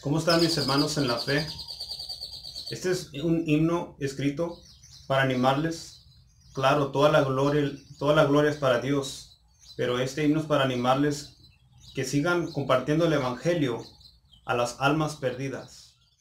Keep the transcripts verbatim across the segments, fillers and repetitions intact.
¿Cómo están mis hermanos en la fe? Este es un himno escrito para animarles. Claro, toda la gloria, toda la gloria es para Dios, pero este himno es para animarles que sigan compartiendo el evangelio a las almas perdidas.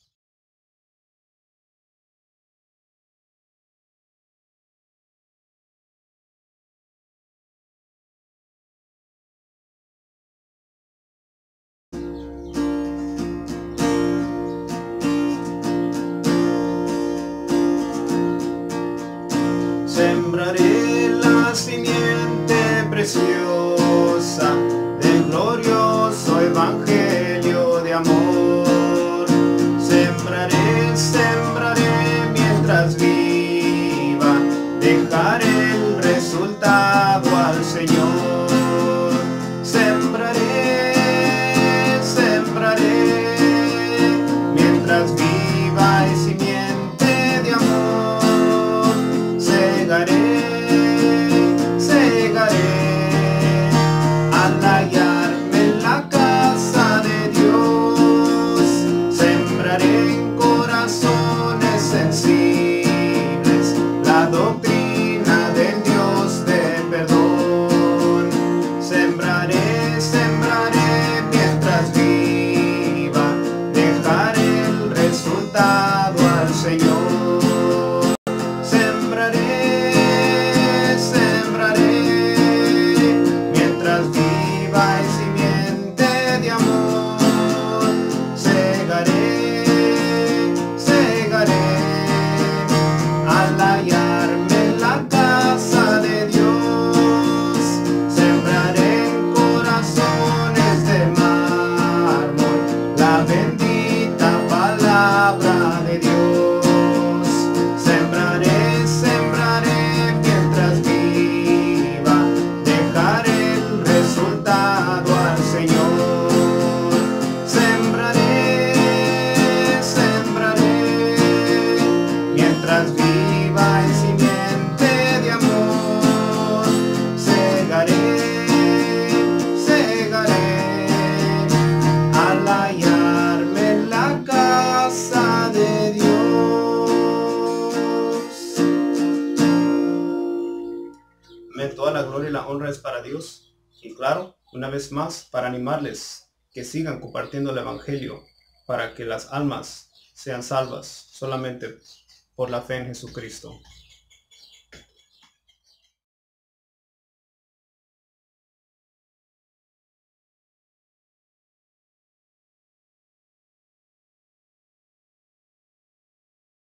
Sembraré la simiente preciosa del glorioso evangelio de amor. Sembraré, sembraré mientras viva, dejaré el resultado al Señor. Sembraré, sembraré mientras viva y simiente de amor. Segaré, segaré, al hallarme en la casa de Dios. Sembraré en corazones sensibles la doctrina del Dios de perdón. Sembraré, sembraré mientras viva, dejaré el resultado al Señor. Al hallarme en la casa de Dios, sembraré en corazones de mármol la bendita palabra de Dios. Sembraré, sembraré mientras viva, dejaré el resultado al Señor. Sembraré, sembraré mientras viva en simiente de amor. Segaré, segaré, al hallarme en la casa de Dios. Amén. Toda la gloria y la honra es para Dios. Y claro, una vez más, para animarles que sigan compartiendo el evangelio, para que las almas sean salvas solamente por la fe en Jesucristo.